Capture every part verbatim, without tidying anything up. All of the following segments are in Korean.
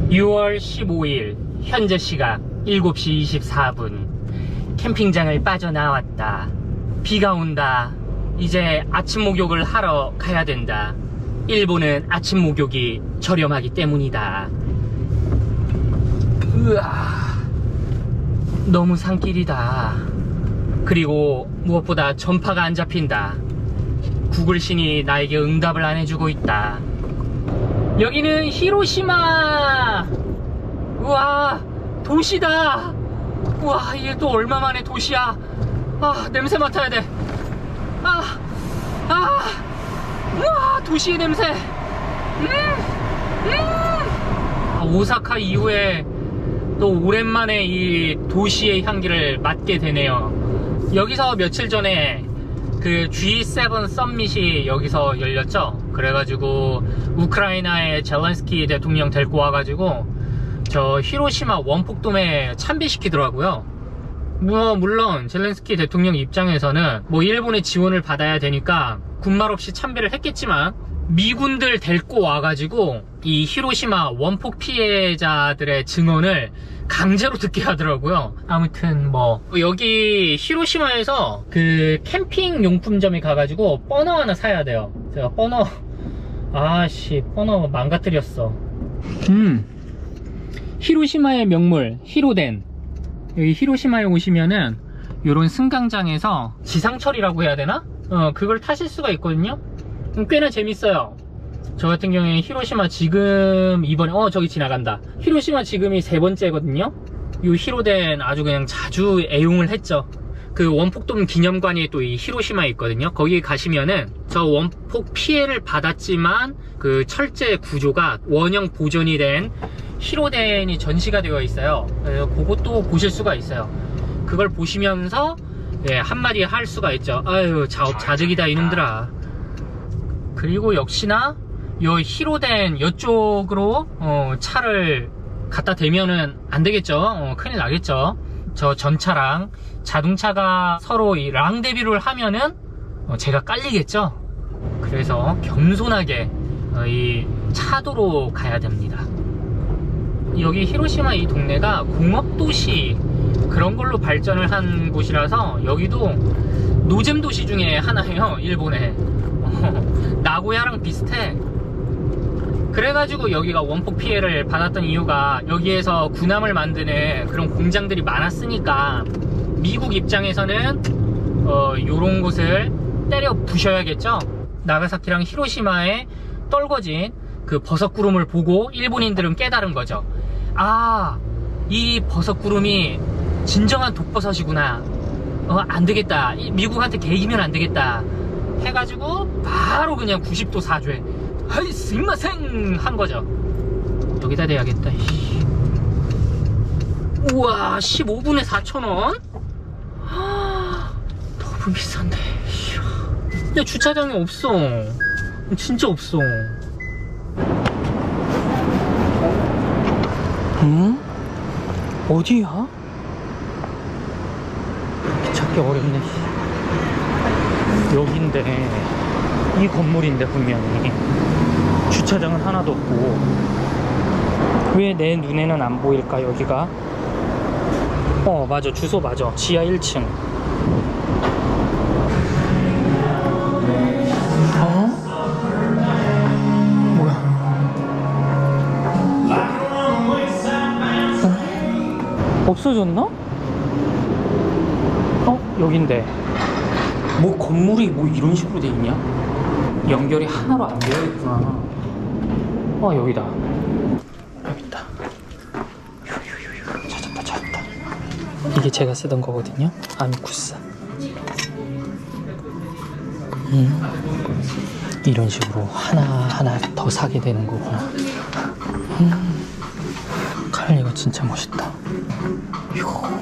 유월 십오일 현재 시각 일곱 시 이십사 분. 캠핑장을 빠져나왔다. 비가 온다. 이제 아침 목욕을 하러 가야 된다. 일본은 아침 목욕이 저렴하기 때문이다. 으아, 너무 산길이다. 그리고 무엇보다 전파가 안 잡힌다. 구글신이 나에게 응답을 안 해주고 있다. 여기는 히로시마. 우와, 도시다. 우와, 이게 또 얼마만의 도시야. 아, 냄새 맡아야 돼. 아, 아, 우와, 도시의 냄새. 음, 음. 아, 오사카 이후에 또 오랜만에 이 도시의 향기를 맡게 되네요. 여기서 며칠 전에 그 지 세븐 썸밋이 여기서 열렸죠. 그래가지고 우크라이나의 젤렌스키 대통령 데리고 와가지고 저 히로시마 원폭돔에 참배시키더라고요. 뭐 물론 젤렌스키 대통령 입장에서는 뭐 일본의 지원을 받아야 되니까 군말 없이 참배를 했겠지만 미군들 데리고 와가지고 이 히로시마 원폭 피해자들의 증언을 강제로 듣게 하더라고요. 아무튼 뭐 여기 히로시마에서 그 캠핑 용품점에 가가지고 버너 하나 사야 돼요. 제가 버너 아씨 버너 망가뜨렸어. 음 히로시마의 명물 히로덴. 여기 히로시마에 오시면은 요런 승강장에서 지상철이라고 해야 되나? 어 그걸 타실 수가 있거든요. 꽤나 재밌어요. 저 같은 경우에 히로시마 지금 이번에 어 저기 지나간다. 히로시마 지금이 세 번째거든요. 요 히로덴 아주 그냥 자주 애용을 했죠. 그 원폭돔 기념관이 또 이 히로시마에 있거든요. 거기 가시면은 저 원폭 피해를 받았지만 그 철제 구조가 원형 보존이 된 히로덴이 전시가 되어 있어요. 그래서 그것도 보실 수가 있어요. 그걸 보시면서 예, 한마디 할 수가 있죠. 아유 자업자득이다 이놈들아. 그리고 역시나 요 히로덴 이쪽으로 어, 차를 갖다 대면은 안 되겠죠. 어, 큰일 나겠죠. 저 전차랑 자동차가 서로 이 랑데뷔를 하면은 어, 제가 깔리겠죠. 그래서 겸손하게 어, 이 차도로 가야 됩니다. 여기 히로시마 이 동네가 공업도시 그런 걸로 발전을 한 곳이라서 여기도 노잼 도시 중에 하나예요. 일본에 어, 나고야랑 비슷해. 그래가지고 여기가 원폭 피해를 받았던 이유가 여기에서 군함을 만드는 그런 공장들이 많았으니까 미국 입장에서는 어, 요런 곳을 때려 부셔야겠죠. 나가사키랑 히로시마에 떨궈진 그 버섯구름을 보고 일본인들은 깨달은 거죠. 아, 이 버섯구름이 진정한 독버섯이구나. 어, 안되겠다. 미국한테 개이면 안되겠다 해가지고 바로 그냥 구십 도 사죄 하이 스미마셍 한 거죠. 여기다 대야겠다. 우와, 십오 분에 사천 원? 너무 비싼데. 야, 주차장이 없어. 진짜 없어. 응? 어디야? 찾기 어렵네. 여긴데 이 건물인데 분명히 주차장은 하나도 없고 왜 내 눈에는 안 보일까 여기가? 어 맞아, 주소 맞아. 지하 일 층. 어? 뭐야? 어? 없어졌나? 어? 여긴데 뭐 건물이 뭐 이런 식으로 돼 있냐? 연결이 하나로 안 되어 있구나. 어 여기다. 여기 있다. 찾았다 찾았다. 이게 제가 쓰던 거거든요. 아미쿠스. 음, 이런 식으로 하나하나 더 사게 되는 거구나. 음, 칼 이거 진짜 멋있다. 휴.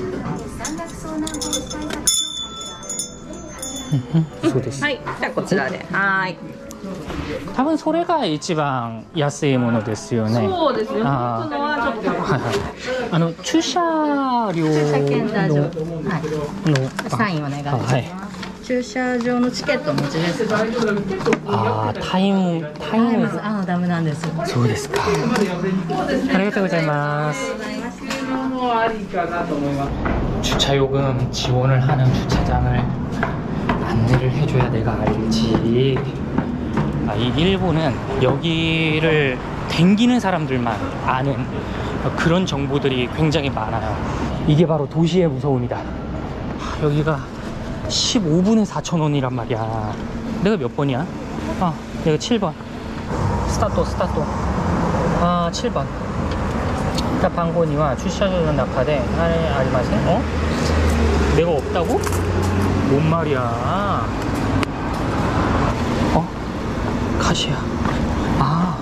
そうです。はい、じゃあこちらで。はい。多分それが一番安いものですよね。そうですね。ああ、はいはい。あの駐車料の駐車券大丈夫。はい。のサインお願いします。はい。 駐車場のチケットお持ちですか？ 아, 타임, 타임. ああ、ダメなんです。 そうですか。ありがとうございます. 주차요금 지원을 하는 주차장을 안내를 해줘야 내가 알지. 아, 이 일본은 여기를 댕기는 사람들만 아는 그런 정보들이 굉장히 많아요. 이게 바로 도시의 무서움이다. 여기가 십오 분에 사천 원이란 말이야. 내가 몇 번이야? 아, 내가 칠 번. 스타트, 스타트. 아, 칠 번. 타 방고니와 주차료는 낙하대. 아래 아리마세? 어? 내가 없다고? 뭔 말이야? 어? 카시야. 아.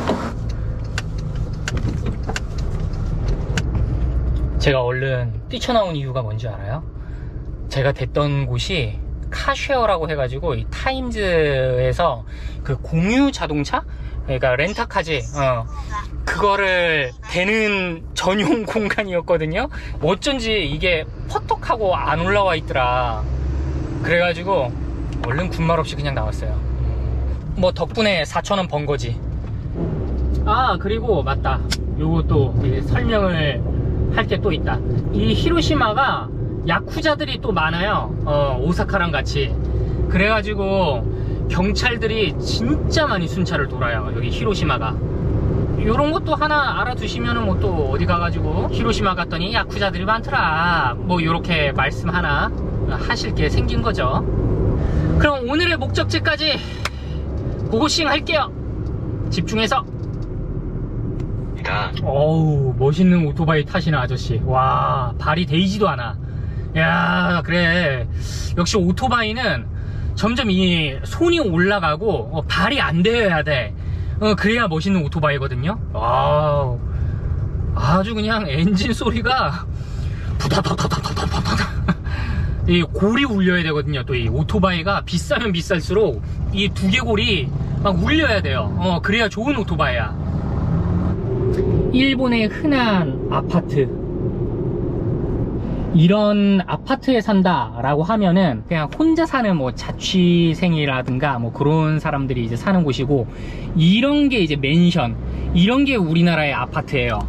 제가 얼른 뛰쳐나온 이유가 뭔지 알아요? 제가 됐던 곳이 카쉐어라고 해가지고 이 타임즈에서 그 공유 자동차? 그러니까 렌터카지 어, 그거를 대는 전용 공간이었거든요. 어쩐지 이게 퍼떡하고 안 올라와 있더라. 그래가지고 얼른 군말 없이 그냥 나왔어요. 뭐 덕분에 사천 원 번 거지. 아, 그리고 맞다, 요것도 설명을 할 게 또 있다. 이 히로시마가 야쿠자들이 또 많아요. 어, 오사카랑 같이. 그래가지고 경찰들이 진짜 많이 순찰을 돌아요, 여기 히로시마가. 요런 것도 하나 알아두시면은 뭐 또 어디 가가지고 히로시마 갔더니 야쿠자들이 많더라, 뭐 요렇게 말씀 하나 하실 게 생긴 거죠. 그럼 오늘의 목적지까지 고고싱 할게요. 집중해서. 어우, 멋있는 오토바이 타시는 아저씨. 와, 발이 데이지도 않아. 야, 그래, 역시 오토바이는 점점 이 손이 올라가고 어, 발이 안 되어야 돼. 어, 그래야 멋있는 오토바이거든요. 와우, 아주 그냥 엔진 소리가 부다다다다다다다. 이 골이 울려야 되거든요. 또 이 오토바이가 비싸면 비쌀수록 이 두개골이 막 울려야 돼요. 어, 그래야 좋은 오토바이야. 일본의 흔한 아파트, 이런 아파트에 산다 라고 하면은 그냥 혼자 사는 뭐 자취생이라든가 뭐 그런 사람들이 이제 사는 곳이고, 이런 게 이제 맨션, 이런 게 우리나라의 아파트예요.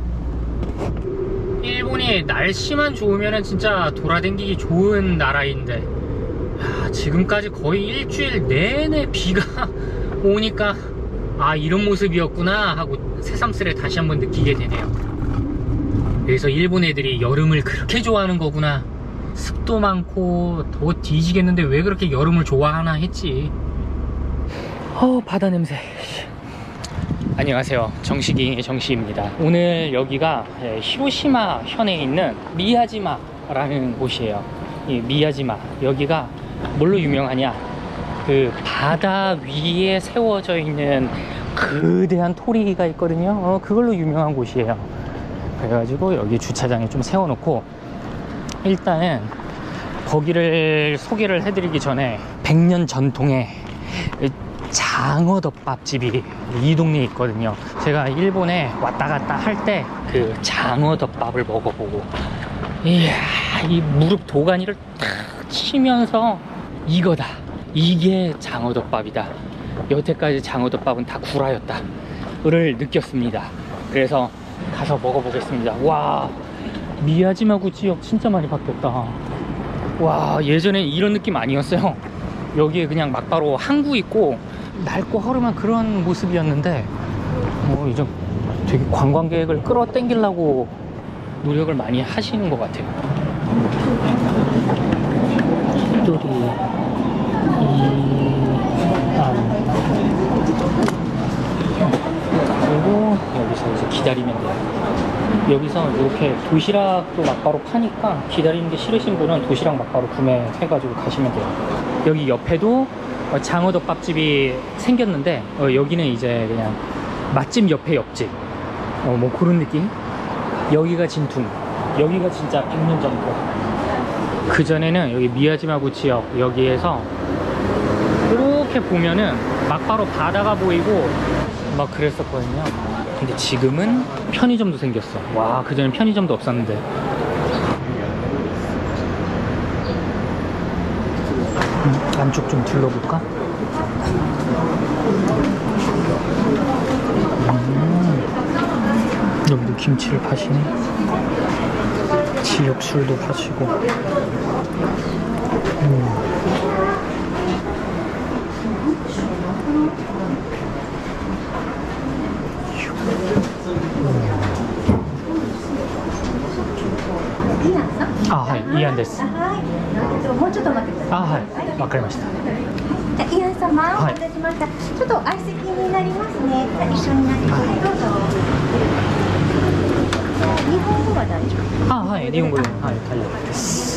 일본이 날씨만 좋으면은 진짜 돌아다니기 좋은 나라인데, 야, 지금까지 거의 일주일 내내 비가 오니까 아, 이런 모습이었구나 하고 새삼스레 다시 한번 느끼게 되네요. 그래서 일본 애들이 여름을 그렇게 좋아하는 거구나. 습도 많고 더워 뒤지겠는데 왜 그렇게 여름을 좋아하나 했지. 어, 바다 냄새. 안녕하세요, 정식이의 정식입니다. 오늘 여기가 히로시마 현에 있는 미야지마라는 곳이에요. 이 미야지마, 여기가 뭘로 유명하냐, 그 바다 위에 세워져 있는 거대한 토리가 있거든요. 어, 그걸로 유명한 곳이에요. 그래가지고 여기 주차장에 좀 세워놓고, 일단은 거기를 소개를 해드리기 전에 백 년 전통의 장어덮밥집이 이 동네에 있거든요. 제가 일본에 왔다 갔다 할 때 그 장어덮밥을 먹어보고, 이야, 이 무릎 도가니를 탁 치면서 이거다, 이게 장어덮밥이다, 여태까지 장어덮밥은 다 구라였다 를 느꼈습니다. 그래서 가서 먹어보겠습니다. 와, 미야지마구 지역 진짜 많이 바뀌었다. 와, 예전엔 이런 느낌 아니었어요. 여기에 그냥 막바로 항구 있고 낡고 허름한 그런 모습이었는데, 뭐 이제 되게 관광객을 끌어당기려고 노력을 많이 하시는 것 같아요. 또리 그리고 여기서 이제 기다리면 돼요. 여기서 이렇게 도시락도 막바로 파니까 기다리는 게 싫으신 분은 도시락 막바로 구매해가지고 가시면 돼요. 여기 옆에도 장어덮밥집이 생겼는데, 어, 여기는 이제 그냥 맛집 옆에 옆집, 어, 뭐 그런 느낌? 여기가 진퉁, 여기가 진짜 백 년 전통. 그전에는 여기 미야지마구 지역 여기에서 이렇게 보면은 막바로 바다가 보이고 막 그랬었거든요. 근데 지금은 편의점도 생겼어. 와, 그전엔 편의점도 없었는데. 안쪽 좀 둘러볼까? 음, 여기도 김치를 파시네. 지역 술도 파시고. 음.あ、はい、イアンです。 はい、もうちょっと待ってください。 あ、はい、わかりました。 じゃあイアン様、お待たせしました。ちょっと相席になりますね。じゃあ一緒になります。どうぞ。日本語は大丈夫。 あ、はい、日本語で、はい、大丈夫です。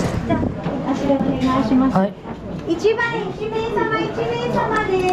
じゃああちらお願いします。 はい。 一番一名様一名様です。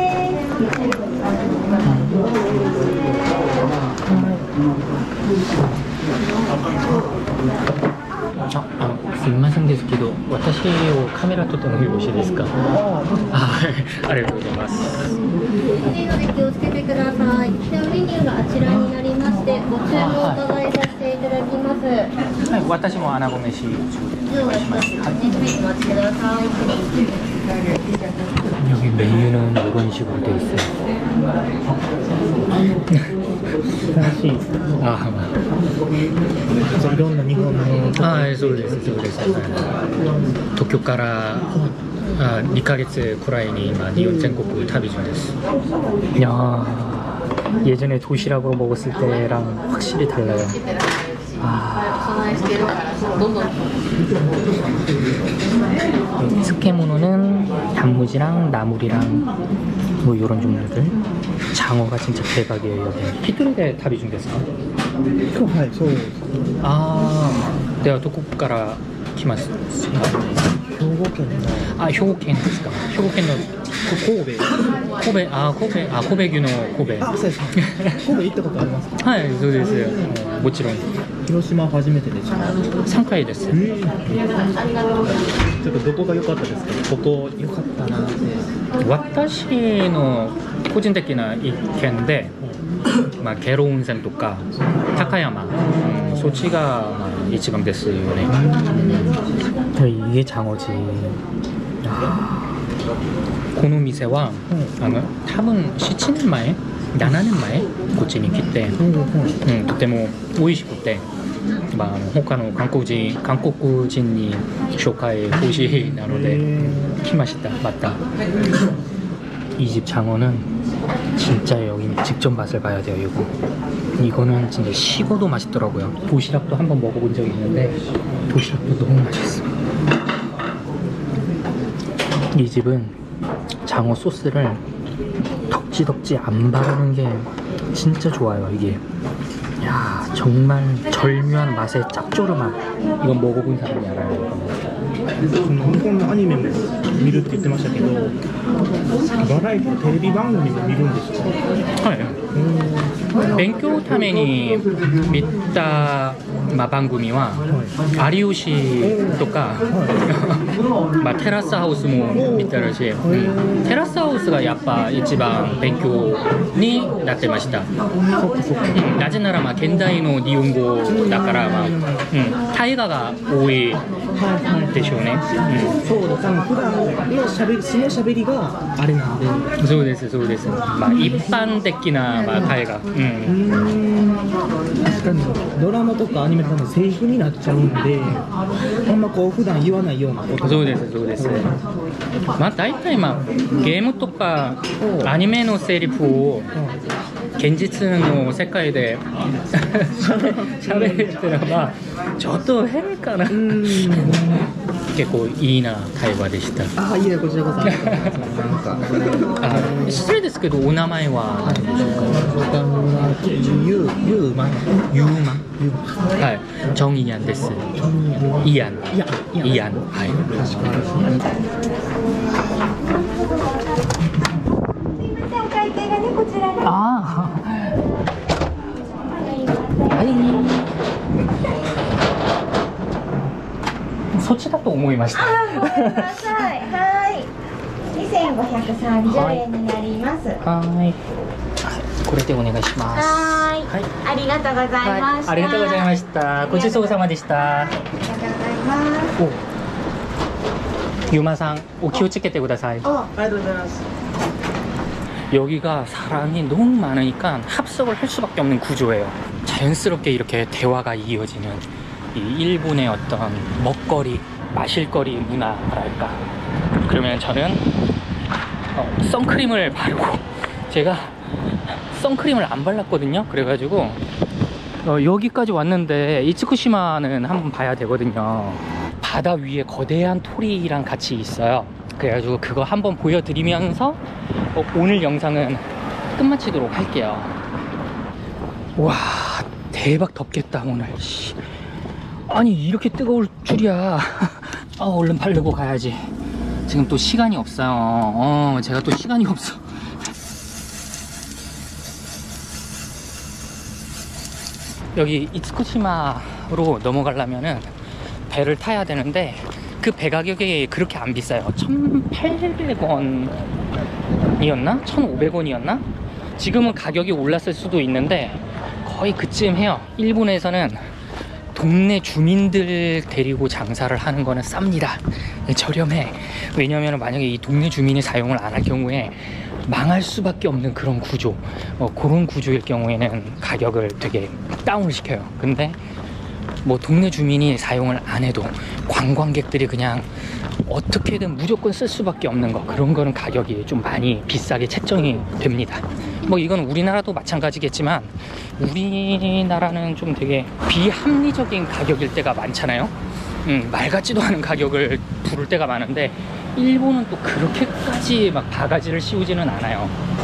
あ、あのすみませんですけど、私をカメラ撮ってもよろしいですか？はい、ありがとうございます。 ので気をつけてください。ではメニューがあちらになりまして、ご注文お伺いさせていただきます。 はい、私も穴子飯。 お待ちください。 여기 메뉴는 이런 식으로 돼 있어요. 사실 아, 이런 일본 아, そうです、そうです。東京から아, 이かげつくらいに今日本全国旅中です. 야, 예전에 도시락으로 먹었을 때랑 확실히 달라요. 아. 스케모노는 단무지랑 나물이랑 뭐 이런 종류들. 장어가 진짜 대박이에요. 여기 히토리데 타비 중됐어요? 아, 내가 도쿄から 来ます。兵庫県のあ、兵庫県ですか。兵庫県の神戸神戸あ、神戸あ、神戸牛の神戸。あ、そうです。神戸行ったことありますか？はい、そうです。もちろん。広島初めてですか？さんかいです。ちょっとどこが良かったですか？ここ良かったなって。私の個人的な意見で、まあケロ温泉とか高山、うん、そっちがまあ一番ですよね。이게 장어지.この店は、あの多分ななねんまえ、ななねんまえこっちに来て、うん、とても美味しくて、まあ、他の韓国人韓国人に紹介欲しいなので来ました。また이 집 장어는 진짜 여기 직접 맛을 봐야 돼요. 이거 이거는 진짜 식어도 맛있더라고요. 도시락도 한번 먹어본 적이 있는데 도시락도 너무 맛있어. 이 집은 장어 소스를 덕지덕지 안 바르는 게 진짜 좋아요. 이게 야, 정말 절묘한 맛의 짭조름함. 이건 먹어본 사람이 알아요. 日本のアニメも見るって言ってましたけど、バラエティテレビ番組も見るんですか？はい。勉強のために見た、まあ、番組は有吉とか、まあ、テラスハウスも見てるし、うん、テラスハウスがやっぱ一番勉強になってました。なぜならまあ現代の日本語だから、まあうん、大河が多いでしょうね。そうです。普段のしゃべり、そのしゃべりがあれなんで。そうです、そうです。まあ一般的なまあ会話。うん。確かにドラマとかアニメとかのセリフになっちゃうんで、あんまこう普段言わないようなこと。そうです、そうです。まあ大体まあゲームとかアニメのセリフを現実の世界で喋るっていうのはちょっと変かな。結構いいな会話でした。あ、いえ、こちらこそ。なんかあ、失礼ですけどお名前は何でしょうか？ゆう、ゆうま、ゆうま、はい、チョンイアンです。イアン、イアン、はい。ああ、はい。そっちだと思いました。あ、ごめんなさい。はい。にせんごひゃくさんじゅうえんになります。はい。これでお願いします。はい。ありがとうございました。ありがとうございました。ごちそうさまでした。ありがとうございます。 유마상 오키오 찍게 구다사이. ありがとうございます。 여기가 사람이 너무 많으니까 합석을 할 수밖에 없는 구조예요. 자연스럽게 이렇게 대화가 이어지는 이 일본의 어떤 먹거리, 마실거리 문화랄까. 그러면 저는 어, 선크림을 바르고, 제가 선크림을 안 발랐거든요. 그래가지고 어, 여기까지 왔는데 이츠쿠시마는 한번 봐야 되거든요. 바다 위에 거대한 토리랑 같이 있어요. 그래가지고 그거 한번 보여드리면서 어, 오늘 영상은 끝마치도록 할게요. 와, 대박 덥겠다 오늘. 아니 이렇게 뜨거울 줄이야. 아, 얼른 바르고 가야지. 지금 또 시간이 없어요. 어, 제가 또 시간이 없어. 여기 이츠쿠시마로 넘어가려면은 배를 타야 되는데 그 배 가격이 그렇게 안 비싸요. 천팔백 원이었나? 천오백 원이었나? 지금은 가격이 올랐을 수도 있는데 거의 그쯤 해요. 일본에서는 동네 주민들 데리고 장사를 하는 거는 쌉니다. 저렴해. 왜냐면 만약에 이 동네 주민이 사용을 안 할 경우에 망할 수밖에 없는 그런 구조, 어, 그런 구조일 경우에는 가격을 되게 다운을 시켜요. 근데 뭐 동네 주민이 사용을 안 해도 관광객들이 그냥 어떻게든 무조건 쓸 수밖에 없는 거, 그런 거는 가격이 좀 많이 비싸게 책정이 됩니다. 뭐 이건 우리나라도 마찬가지겠지만 우리나라는 좀 되게 비합리적인 가격일 때가 많잖아요. 음, 말 같지도 않은 가격을 부를 때가 많은데 일본은 또 그렇게까지 막 바가지를 씌우지는 않아요.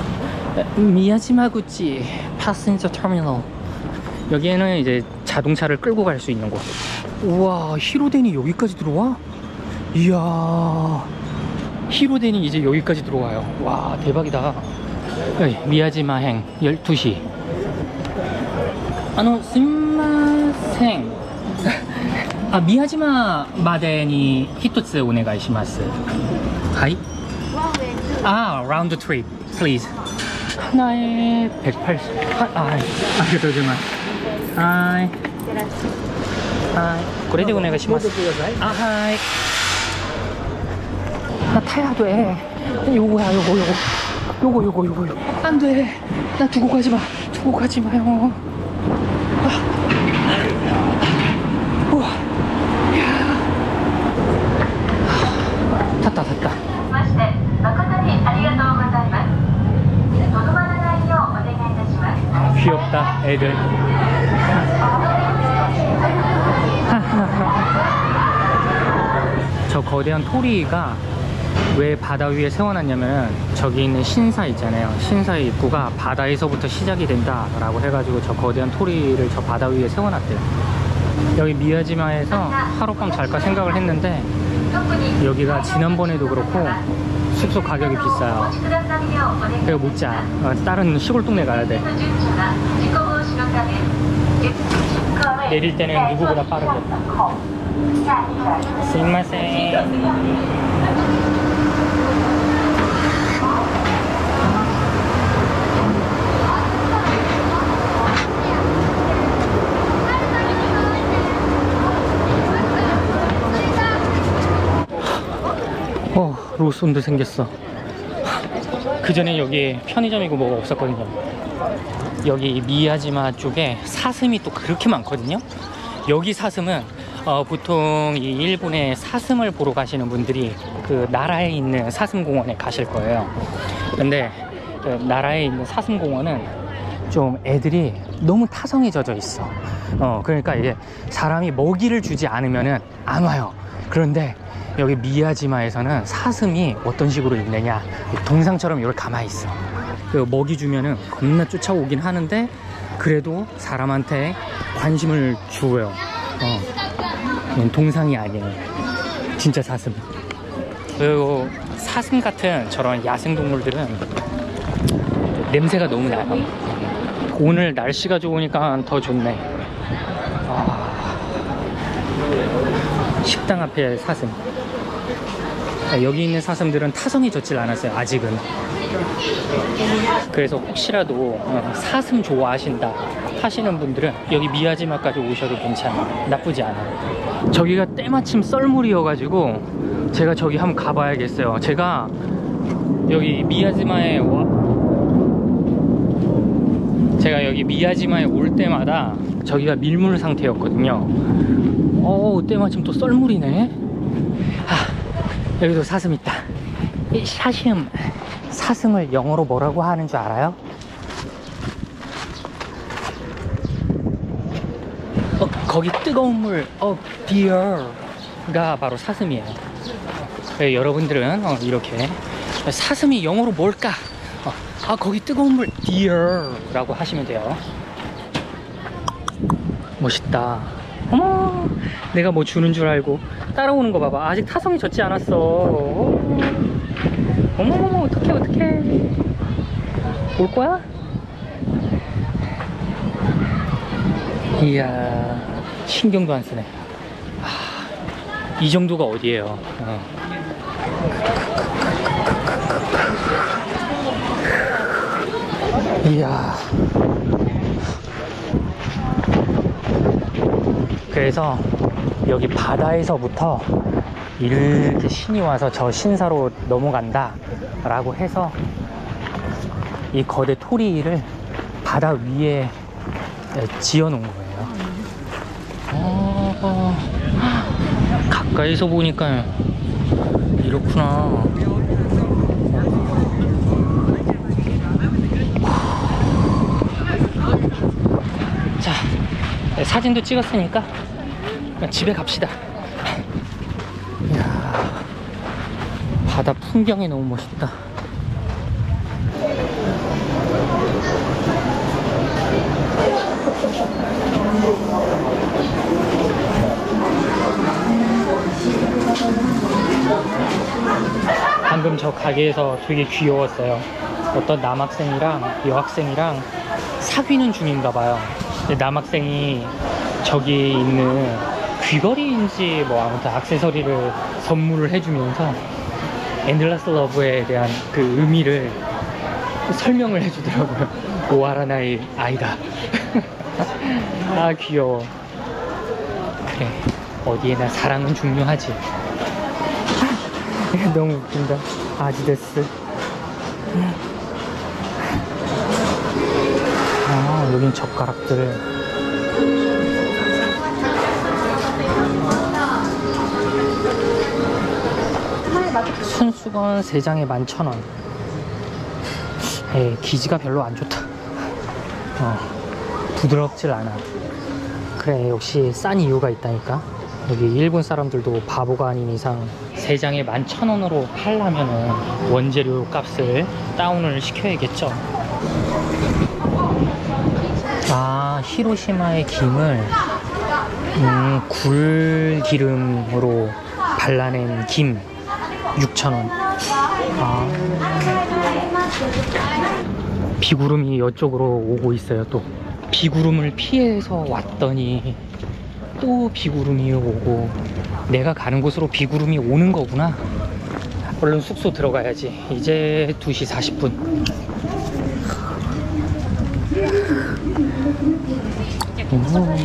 미야지마구치 파센저 터미널, 여기에는 이제 자동차를 끌고 갈 수 있는 곳. 우와, 히로덴이 여기까지 들어와? 이야, 히로덴이 이제 여기까지 들어와요. 와, 대박이다. 여기 미야지마행 열두 시. 아노, 스미마셍. 아, 미야지마 마데니 히토츠 오네가이시마스. 하이? 아, 라운드 트립, 플리즈. 하나에 백팔십. 아, 아, 아리가토우 고자이마스. 하이. 하이. これでお願いします。あ、はい。나 타야 돼. 요거야, 요거, 요거. 요거, 요거, 요거, 요거. 안 돼. 나 두고 가지 마. 두고 가지 마요. 아. 우와. 야. 탔다, 탔다. 귀엽다, 애들. 저 거대한 토리가 왜 바다 위에 세워놨냐면 저기 있는 신사 있잖아요. 신사의 입구가 바다에서부터 시작이 된다 라고 해가지고 저 거대한 토리를 저 바다 위에 세워놨대요. 여기 미야지마에서 하룻밤 잘까 생각을 했는데 여기가 지난번에도 그렇고 숙소 가격이 비싸요. 그래서 묻자. 어, 다른 시골 동네 가야 돼. 내릴 때는 누구보다 빠르게. 스미마셍. 어, 로손도 생겼어. 그 전에 여기 편의점이고 뭐가 없었거든요. 여기 미야지마 쪽에 사슴이 또 그렇게 많거든요. 여기 사슴은 어, 보통 이 일본에 사슴을 보러 가시는 분들이 그 나라에 있는 사슴공원에 가실 거예요. 근데 그 나라에 있는 사슴공원은 좀 애들이 너무 타성이 젖어 있어. 어, 그러니까 이게 사람이 먹이를 주지 않으면은 안 와요. 그런데 여기 미야지마에서는 사슴이 어떤 식으로 있느냐, 동상처럼 이렇게 가만히 있어. 그 먹이 주면은 겁나 쫓아오긴 하는데 그래도 사람한테 관심을 주어요. 어, 동상이 아니에요. 진짜 사슴. 그리고 사슴 같은 저런 야생동물들은 냄새가 너무 나요. 오늘 날씨가 좋으니까 더 좋네. 아, 식당 앞에 사슴. 여기 있는 사슴들은 타성이 젖질 않았어요, 아직은. 그래서 혹시라도 사슴 좋아하신다 하시는 분들은 여기 미야지마까지 오셔도 괜찮아요. 나쁘지 않아요. 저기가 때마침 썰물이어가지고 제가 저기 한번 가봐야겠어요. 제가 여기 미야지마에 와 제가 여기 미야지마에 올 때마다 저기가 밀물 상태였거든요. 어 때마침 또 썰물이네. 아, 여기도 사슴 있다. 이 사슴 사슴을 영어로 뭐라고 하는 줄 알아요? 어, 거기 뜨거운 물, 어, beer가 바로 사슴이에요. 네, 여러분들은 어, 이렇게 사슴이 영어로 뭘까? 어, 아, 거기 뜨거운 물, beer라고 하시면 돼요. 멋있다. 어머, 내가 뭐 주는 줄 알고 따라오는 거 봐봐. 아직 타성이 젖지 않았어. 어머머머, 어떡해, 어떡해. 올 거야? 이야, 신경도 안 쓰네. 아, 이 정도가 어디예요. 어. 이야. 그래서 여기 바다에서부터 이렇게 신이 와서 저 신사로 넘어간다 라고 해서 이 거대 토리를 바다 위에 지어 놓은 거예요. 어, 가까이서 보니까 이렇구나. 자, 사진도 찍었으니까 집에 갑시다. 이야, 바다 풍경이 너무 멋있다. 방금 저 가게에서 되게 귀여웠어요. 어떤 남학생이랑 여학생이랑 사귀는 중인가 봐요. 근데 남학생이 저기 있는 귀걸이인지 뭐 아무튼 액세서리를 선물을 해주면서 엔들러스 러브에 대한 그 의미를 설명을 해주더라고요. 오하라나의 아이다. 아 귀여워. 그래, 어디에나 사랑은 중요하지. 너무 웃긴다. 아디다스. 아, 여긴 젓가락들. 순수건 세 장에 만 천 원. 에이, 기지가 별로 안 좋다. 어, 부드럽질 않아. 그래, 역시 싼 이유가 있다니까. 여기 일본 사람들도 바보가 아닌 이상 세 장에 만 천 원으로 팔려면은 원재료 값을 다운을 시켜야겠죠. 아, 히로시마의 김을 음, 굴기름으로 발라낸 김 육천 원. 아, 비구름이 이쪽으로 오고 있어요. 또 비구름을 피해서 왔더니 또 비구름이 오고, 내가 가는 곳으로 비구름이 오는 거구나. 얼른 숙소 들어가야지. 이제 두 시 사십 분. 오.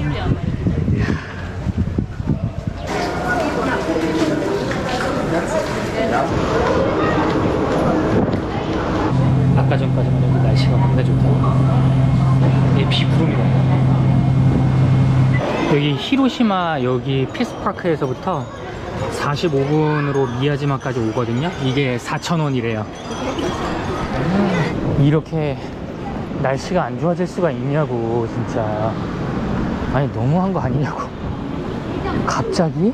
아까 전까지만 해도 날씨가 겁나 좋다. 이게 비구름이 와. 여기 히로시마 여기 피스파크에서부터 사십오 분으로 미야지마까지 오거든요. 이게 사천 원이래요. 이렇게 날씨가 안 좋아질 수가 있냐고, 진짜. 아니, 너무한 거 아니냐고. 갑자기?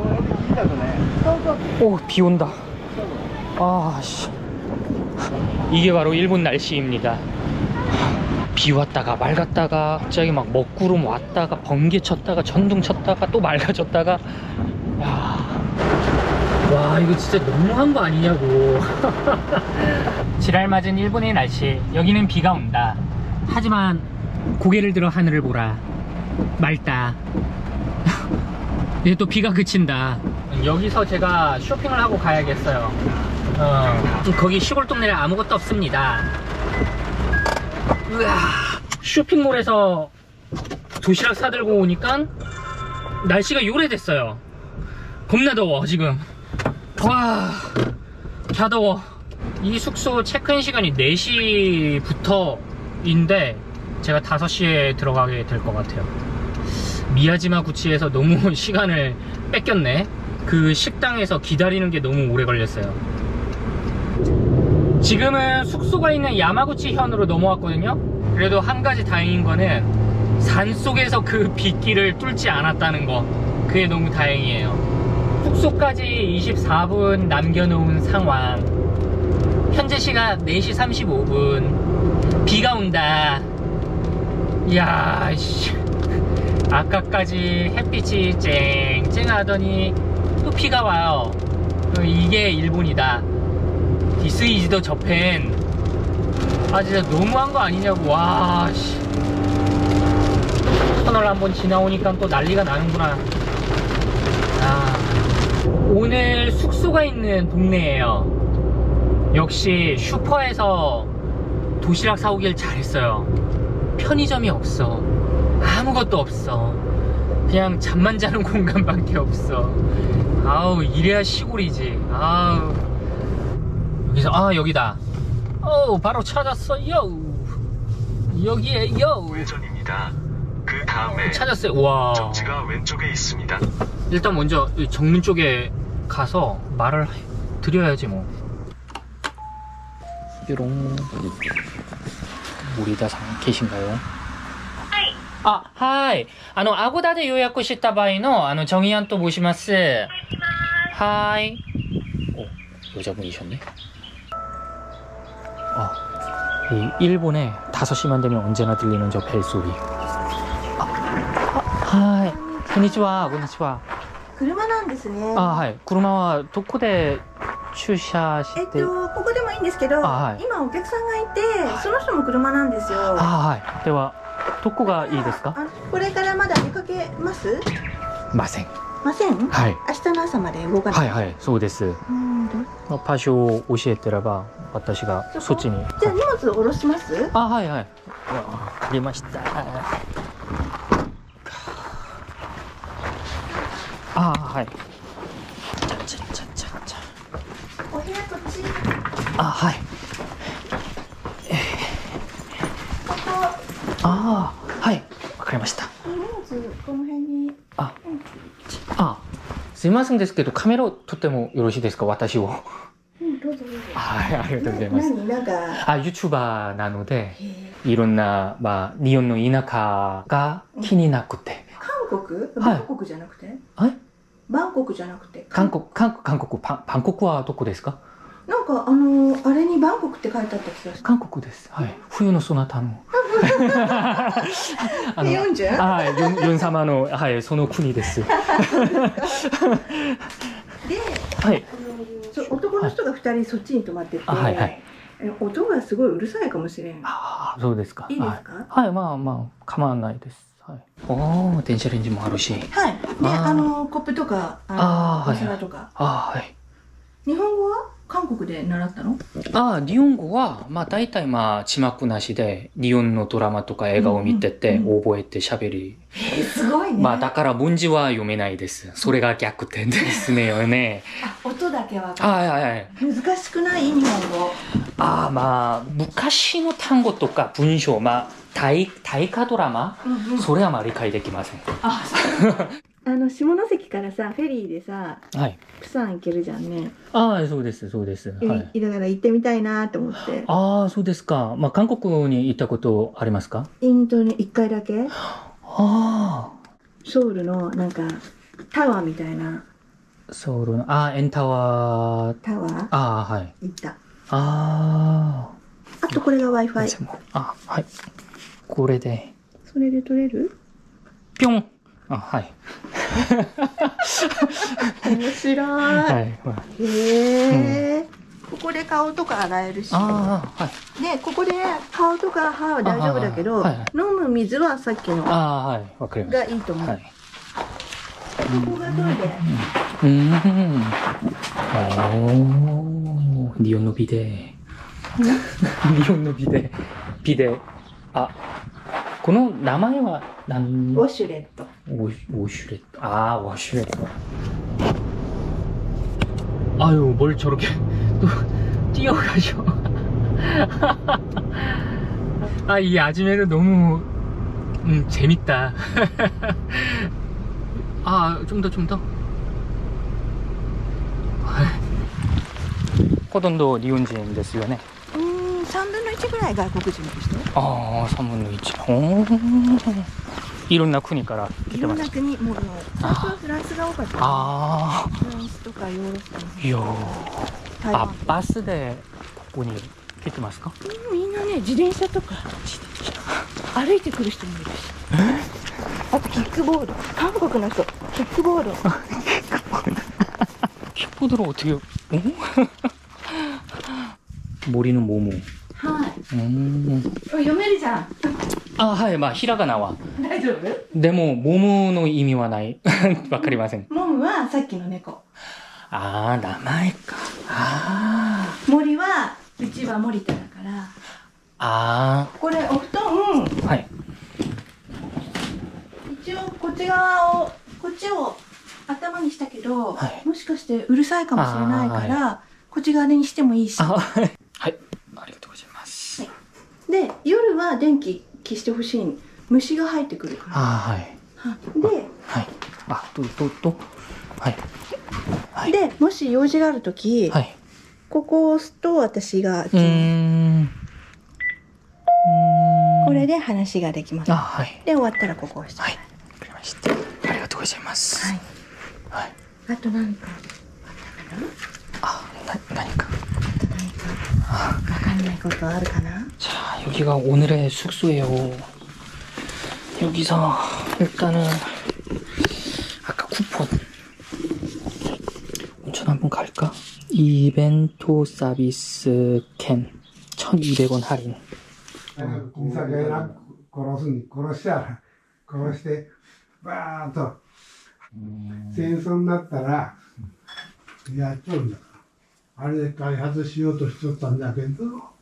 오, 비 온다. 아, 씨. 이게 바로 일본 날씨입니다. 비 왔다가 맑았다가, 갑자기 막 먹구름 왔다가 번개 쳤다가 전등 쳤다가 또 맑아졌다가. 야, 와, 이거 진짜 너무한 거 아니냐고. 지랄 맞은 일본의 날씨. 여기는 비가 온다. 하지만 고개를 들어 하늘을 보라. 맑다. 이제 또 비가 그친다. 여기서 제가 쇼핑을 하고 가야겠어요. 어, 거기 시골 동네에 아무것도 없습니다. 으아, 쇼핑몰에서 도시락 사들고 오니까 날씨가 요래됐어요. 겁나 더워 지금. 와, 갸더워. 이 숙소 체크인 시간이 네 시부터인데 제가 다섯 시에 들어가게 될 것 같아요. 미야지마 구치에서 너무 시간을 뺏겼네. 그 식당에서 기다리는 게 너무 오래 걸렸어요. 지금은 숙소가 있는 야마구치 현으로 넘어왔거든요. 그래도 한 가지 다행인 거는 산속에서 그 빗길을 뚫지 않았다는 거, 그게 너무 다행이에요. 숙소까지 이십사 분 남겨놓은 상황. 현재 시각 네 시 삼십오 분. 비가 온다. 이야, 씨. 아까까지 햇빛이 쨍쨍하더니 또 비가 와요. 이게 일본이다. This is the Japan. 아, 진짜 너무한 거 아니냐고. 와, 씨. 터널 한번 지나오니까 또 난리가 나는구나. 아, 오늘 숙소가 있는 동네예요. 역시 슈퍼에서 도시락 사오길 잘했어요. 편의점이 없어. 아무것도 없어. 그냥 잠만 자는 공간밖에 없어. 아우, 이래야 시골이지. 아우. 여기서, 아, 여기다. 어, 바로 찾았어요. 여기에요. 회전입니다. 그 다음에 찾았어요. 와. 정지가 왼쪽에 있습니다. 일단 먼저 정문 쪽에 가서 말을 드려야지 뭐. 뾰롱. 모리다 さん 계신가요? 아, 하이. あの、アゴダで予約した場合の、あの、ジョギアンと申します。하이. 오, 여자분이셨네. 아, 이 일본에 다섯 시만 되면 언제나 들리는 저 벨소리. 아, 아, 하이. こんにちは、こんにちは。 車なんですね。 あ、はい。車はどこで駐車して。 えっと、ここでもいいんですけど、 はい、 今お客さんがいて、その人も車なんですよ。 あ、はい。では、どこがいいですか？ あ、これからまだ出かけます？ ません。 ません？ はい。 明日の朝まで動かない。 はいはい、そうです。 うん、ど場所を教えてれば、私がそっちに。 じゃあ荷物を下ろします？ あ、はいはい。わかりました。あ、はい。ちゃちゃちゃちゃちゃ。 お部屋こっち。 あ、はい。 ここ。 ああ、はい。わかりました。 荷物この辺に。 あ、あ、すいませんですけど、カメラを撮ってもよろしいですか、私を。 うん、どうぞどうぞ。 はい、ありがとうございます。 何なんか。 あ、YouTuber なので、いろんな、まあ、日本の田舎が気になくて。 韓国？バンコクじゃなくて？ はい。 バンコクじゃなくて。 韓国、韓国、韓国、パン、バンコクはどこですか？ なんかあのあれにバンコクって書いてあった気がして。 韓国です。はい。冬のそなたの。 あの、ヨンジュン？ はい、ヨン、ヨン様の、はい、その国です。で、はい。 そう、男の人が二人そっちに泊まってて。 はいはい。 音がすごいうるさいかもしれん。 ああ、そうですか。 いいですか？ はい、まあまあ構わないです。はい。おお、電車レンジもあるし。 はい。で、あのコップとか、あのお皿とか。 ああ、はい。 日本語は韓国で習ったの？ ああ、日本語は、まあ大体まあ字幕なしで、日本のドラマとか映画を見てて、覚えて喋り。 え、すごいね。 まあだから文字は読めないです。それが逆転ですねよね。 あ、音だけは。 はいはいはい。 難しくない？日本語。 ああ、まあ、昔の単語とか文章、まあ、大、大河ドラマ、うんうん、それはまあ理解できません。 あ、あの、下関からさ、フェリーでさ、はい。プサン行けるじゃんね。 ああ、そうです、そうです。 はい。だから行ってみたいなと思って。 ああ、そうですか。まあ、韓国に行ったことありますか？ インドに一回だけ。 ああ。 ソウルの、なんか、タワーみたいな。 ソウルの、ああ、エンタワー。 タワー？ ああ、はい。 行った。 ああ。 あとこれが Wi-Fi。 あ、はい。これで。 それで撮れる？ ぴょん。あ、はい。 面白い。はい。へえ。ここで顔とか洗えるし。ああ、はい。で、ここで顔とか歯は大丈夫だけど、飲む水はさっきの。 ああ、はい。わかりました。 がいいと思う。はい。ここがトイレ。 うん。おー。リオンのビデ。リオンのビデ。ビデ。あ、この名前は何？ ウォシュレット。 ウォシュレット。ああ、ウォシュレット。 아유, 뭘 저렇게 또 뛰어가셔. 아, 이 아줌매는 너무 음, 재밌다. 아, 좀 더, 좀 더. 호돈도 일본인ですよね。 うーん、さんぶんのいちぐらい外国人の人。 ああ、さんぶんのいち。おー、いろんな国から来いろんてます。 な国もう最初はフランスが多かった。 あフランスとかヨーロッパのあ、いやー、あ、 台湾。 バスでここに来てますか？ うんみんなね自転車とか歩いてくる人もいるし。あとキックボード。韓国の人キックボード。 キックボード어떻게森の桃。 はい。 うーん。 読めるじゃん。 あ、はい、まあひらがなは。 大丈夫？ でも桃の意味はない。わかりません。 モムはさっきの猫。 ああ、名前か。ああ。 森はうちは森田だから。 あこれお布団。 あ。はい。 一応こっち側をこっちを頭にしたけど、 はい、 もしかしてうるさいかもしれないから、はい、こっち側にしてもいいし。 はい。ありがとうございます。 はい、で夜は電気消してほしい。虫が入ってくるから。 あはい。 で、 はい。あ、どうどうどう。はい。はい、 でもし用事があるとき、はい、ここを押すと私が。うーん。これで話ができます。あ、はい。で終わったらここを押して。はい。わかりました。 ありがとうございます。はい。はい。 あと何かあったかな？ あ、な何か。 あと何か。あ、わかんないことあるかな？ 자, 여기가 오늘의 숙소예요. 여기서 일단은 아까 쿠폰 온천 한번 갈까? 이벤트 서비스 캔 천이백 원 할인. お酒な殺すに殺しちゃう殺してバーッと戦争になったらやっちゃうんだからあれで開発しようとしとったんだけど